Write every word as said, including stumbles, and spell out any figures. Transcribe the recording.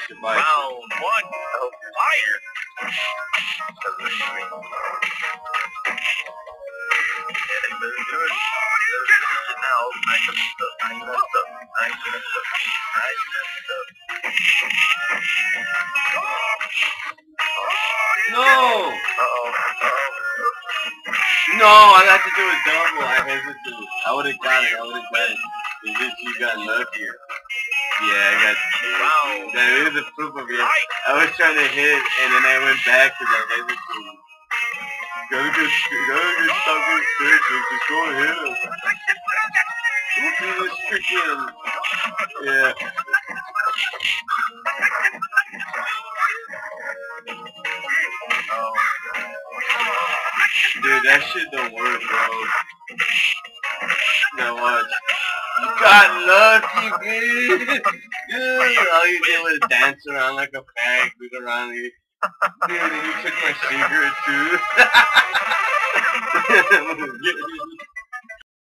Like, round one, fire! no! Uh-oh. No, I got to do a double. I hesitated. I would have got it. I would have got it. It's just you got luckier. Yeah, I got Wow. that is the proof of it. I was trying to hit, and then I went back because I hesitated. Gotta get, gotta get stop getting scared. Just go ahead. Do this freaking. Yeah. Dude, that shit don't work, bro. Now watch. You got lucky, bitch. Dude, all you did was dance around like a fag, look around you. Dude, you took my cigarette too.